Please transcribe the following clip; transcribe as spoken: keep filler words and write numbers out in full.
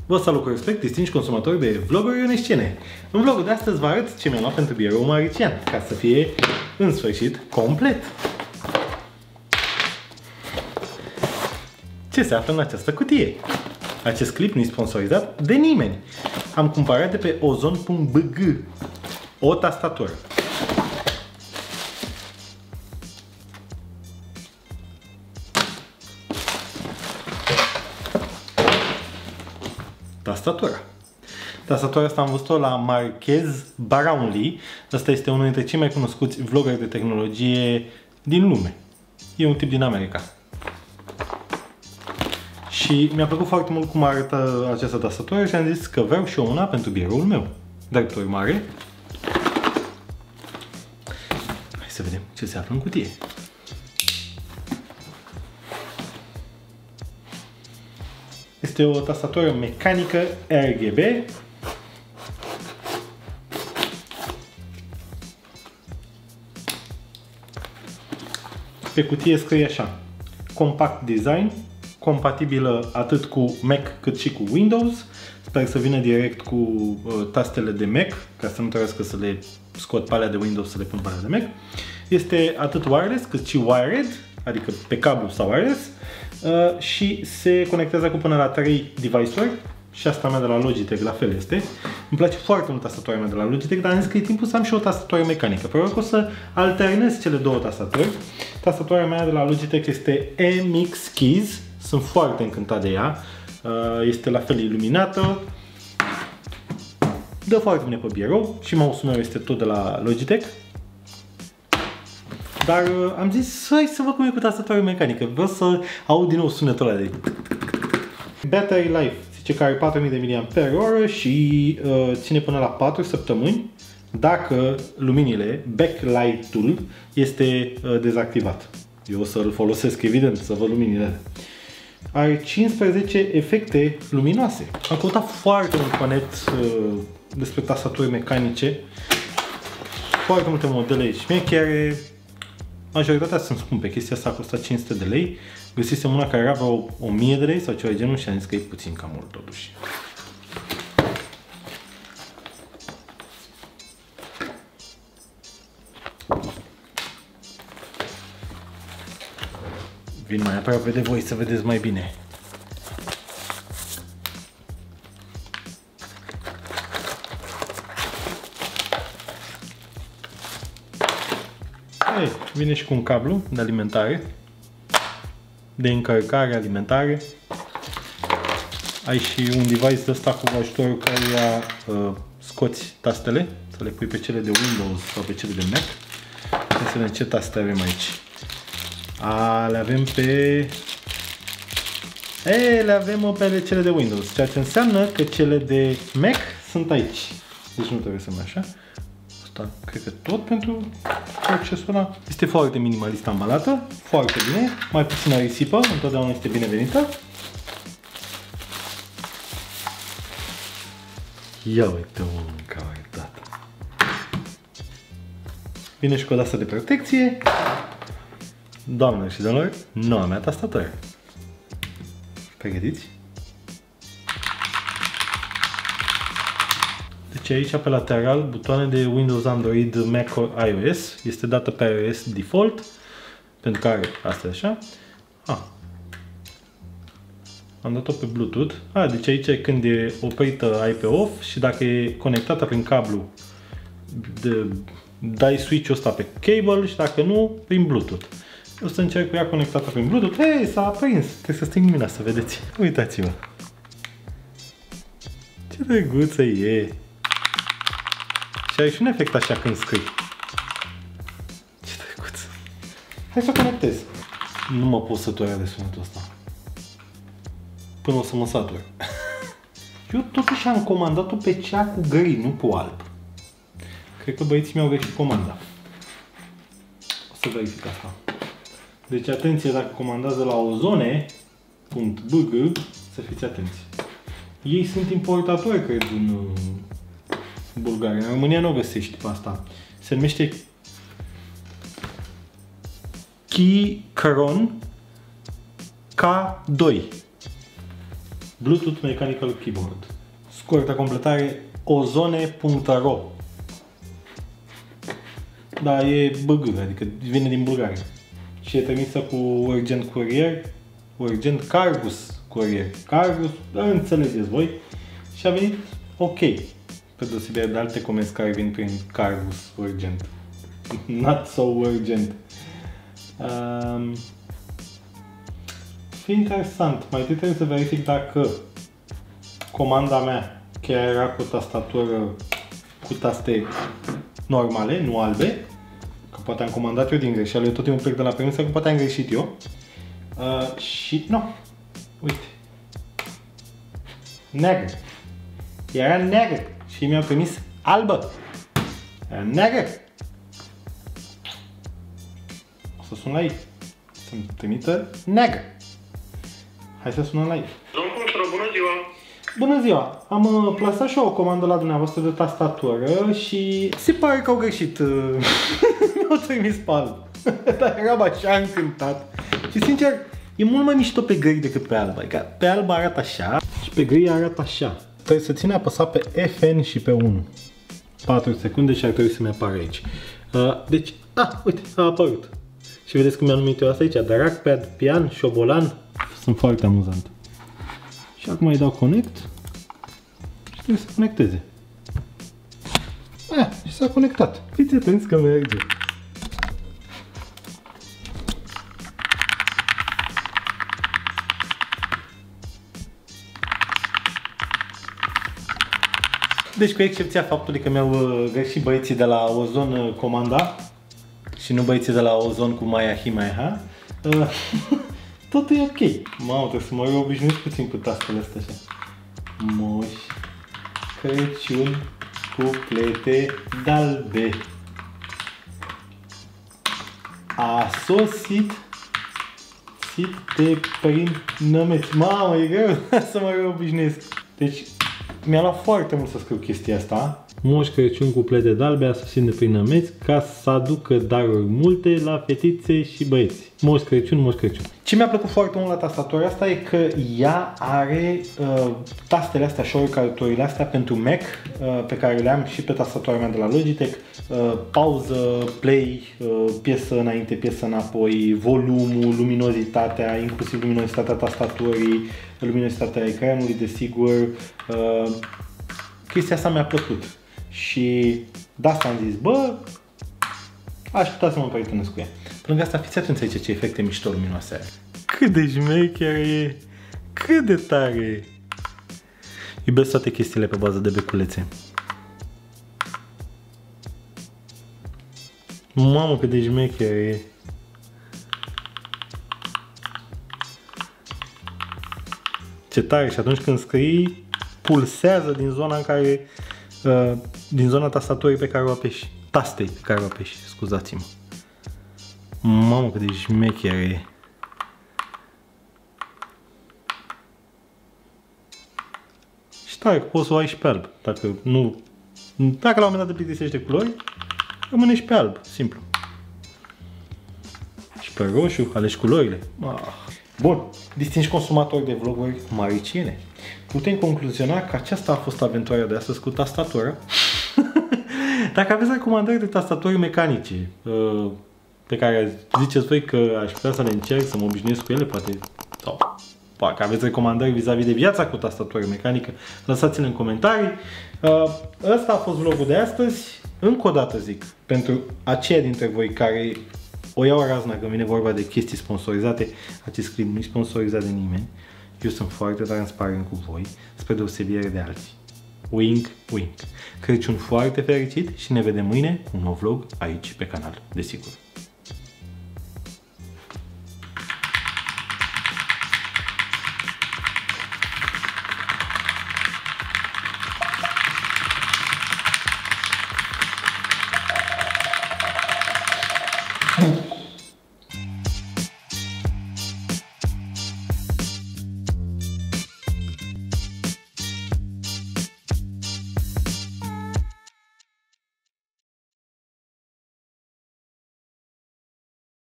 Vă salut cu respect, distinși consumatori de vloguri ionescene. În vlogul de astăzi vă arăt ce mi-am luat pentru biroul Marician, ca să fie, în sfârșit, complet. Ce se află în această cutie? Acest clip nu e sponsorizat de nimeni. Am cumpărat de pe ozon punct b g o tastatură. Tastatura. Tastatura asta am văzut-o la Marquez Brownlee. Asta este unul dintre cei mai cunoscuți vloggeri de tehnologie din lume. E un tip din America. Și mi-a plăcut foarte mult cum arată această tastatură și am zis că vreau și eu una pentru biroul meu. Drept urmare, hai să vedem ce se află în cutie. Este o tastatură mecanică R G B. Pe cutie scrie așa: compact design, compatibilă atât cu Mac cât și cu Windows. Sper să vină direct cu uh, tastele de Mac, ca să nu trebuiască să le scot pe alea de Windows să le pun pe alea de Mac. Este atât wireless cât și wired, adică pe cablu sau wireless. Uh, și se conectează cu până la trei device-uri. Și asta mea de la Logitech la fel este. Îmi place foarte mult tastatura mea de la Logitech, dar am zis că e timpul să am și o tastatură mecanică. Probabil că o să alternez cele două tastaturi. Tastatura mea de la Logitech este M X Keys. Sunt foarte încântat de ea. Uh, este la fel iluminată. Dă foarte bine pe birou. Și mouse-ul meu este tot de la Logitech. Dar uh, am zis, hai să văd cum e cu tastatura mecanică. Vreau să aud din nou sunetul ăla de... Battery life zice că are patru mii de miliamperi oră și uh, ține până la patru săptămâni dacă luminile, backlight-ul, este uh, dezactivat. Eu o să-l folosesc, evident, să văd luminile. Are cincisprezece efecte luminoase. Am căutat foarte mult pe net uh, despre tastaturi mecanice. Foarte multe modele șmechere. Majoritatea sunt scumpe. Chestia asta a costat cinci sute de lei. Găsisem una care era vreo o mie de lei sau ceva de genul și am zis că e puțin cam mult totuși. Vin mai aproape de voi să vedeți mai bine. Ei, vine și cu un cablu de alimentare, de încărcare, alimentare. Ai și un device de ăsta cu ajutorul căruia uh, scoți tastele, să le pui pe cele de Windows sau pe cele de Mac. Hai să vedem ce taste avem aici. A, le avem pe... E, le avem pe cele de Windows, ceea ce înseamnă că cele de Mac sunt aici. Deci nu trebuie să mai așa. Asta, cred că tot pentru accesul ăla. Este foarte minimalist ambalată, foarte bine, mai puțină risipă, întotdeauna este binevenită. Ia uite-mă în calitate. Vine și cu o dasă de protecție. Doamnelor și domnilor, noua mea tastatură. Pregătiți? Deci aici pe lateral butoane de Windows, Android, Mac, iOS. Este dată pe iOS default, pentru care asta e așa. Ah. Am dat-o pe Bluetooth. Ah, deci aici când e oprită ai pe off și dacă e conectată prin cablu de, dai switch-ul ăsta pe cable și dacă nu, prin Bluetooth. O să încerc cu ea conectată prin Bluetooth. Hei, s-a aprins! Trebuie să sting lumina să vedeți. Uitați-vă! Ce drăguță e! Și are și un efect așa când scrii. Ce drăguț! Hai să o conectez. Nu mă pot sătura de sunetul ăsta. Până o să mă satur. Eu totuși am comandat-o pe cea cu gri, nu cu alb. Cred că băieții mi-au greșit comanda. O să verific asta. Deci atenție, dacă comandați de la ozone punct b g, să fiți atenți. Ei sunt importatori, cred, în Bulgaria. În România nu o găsești pe asta. Se numește Keychron K doi. Bluetooth Mechanical Keyboard. Scurtă completare ozone punct ro. Da, e băgâră, adică vine din Bulgaria. Și e trimisă cu urgent curier, urgent Cargus curier. Cargus, înțelegeți voi. Și a venit ok. Pe deosebire de alte comenzi care vin prin Cargus urgent. Not so urgent. Um, fi interesant. Mai întâi trebuie să verific dacă comanda mea chiar era cu tastatură cu taste normale, nu albe. Că poate am comandat eu din greșeală. Eu tot timpul plec de la premisă că poate am greșit eu. Uh, și nu. Uite. Neagră. Era neagră. Și mi-am trimis albă. Era neagră. O să sun la ei. Să-mi trimită neagră. Hai să sunăm la ei. Domnul Constru, bună ziua! Bună ziua! Am uh, plasat și eu o comandă la dumneavoastră de tastatură și se pare că au greșit. Mi-au trimis pe alb. Dar eram așa încântat. Și sincer, e mult mai mișto pe gri decât pe alb. Adică pe alb arată așa și pe gri arată așa. Trebuie să ține apăsat pe F N și pe unu. patru secunde și ar trebui să-mi apară aici. Uh, deci, ah, uite, a apărut. Și vedeți cum mi-am numit eu asta aici, Dragpad, Pian, Șobolan. Sunt foarte amuzant. Și acum îi dau connect și trebuie să conecteze. Ah, și s-a conectat. Fiți atenți că merge. Deci, cu excepția faptului că mi-au greșit băieții de la Ozon comanda și nu băieții de la Ozon cu Maya Hi Maya Ha, tot e ok. Mamă, trebuie să mă reobișnuiesc puțin cu tastele astea așa. Moș Crăciun, cuplete d'albe. A sosit sit te prin nămeți. Mamă, e greu să mă reobișnuiesc. Deci, mi-a luat foarte mult să scriu chestia asta. Moș Crăciun cu plete d'albe a sosit de prin nămeți ca să aducă daruri multe la fetițe și băieți. Moș Crăciun, Moș Crăciun. Ce mi-a plăcut foarte mult la tastatura asta e că ea are uh, tastele astea, shortcut-urile astea pentru Mac, uh, pe care le am și pe tastatura mea de la Logitech. Uh, pauză, play, uh, piesă înainte, piesă înapoi, volumul, luminozitatea, inclusiv luminozitatea tastaturii, luminozitatea ecranului, desigur. Uh, chestia asta mi-a plăcut. Și de asta am zis, bă, aș putea să mă prietenesc cu ea. Pe lângă asta, fiți atenți aici ce efecte mișto luminoase are. Cât de șmecher e! Cât de tare e! Iubesc toate chestiile pe bază de beculețe. Mamă, cât de șmecher e! Ce tare! Și atunci când scrii, pulsează din zona în care uh, din zona tastaturii pe care o apeși. Tastei pe care o apeși, scuzați-mă. Mamă, cât de șmecher e. Și tare că poți să o ai și pe alb. Dacă nu, dacă la un moment dat te plictisești de culori, rămâne și pe alb, simplu. Și pe roșu, alegi culorile. Ah. Bun, distinși consumatori de vloguri mariciene, putem concluziona că aceasta a fost aventura de astăzi cu tastatura. Dacă aveți recomandări de tastaturi mecanice pe care ziceți voi că aș putea să le încerc, să mă obișnuiesc cu ele, poate, sau dacă aveți recomandări vis-a-vis de viața cu tastatură mecanică, lăsați-le în comentarii. Ăsta a fost vlogul de astăzi. Încă o dată zic, pentru aceia dintre voi care o iau razna când vine vorba de chestii sponsorizate, acest clip nu e sponsorizat de nimeni. Eu sunt foarte transparent cu voi, spre deosebire de alții. Wink, wink. Crăciun foarte fericit și ne vedem mâine cu un nou vlog aici pe canal, desigur.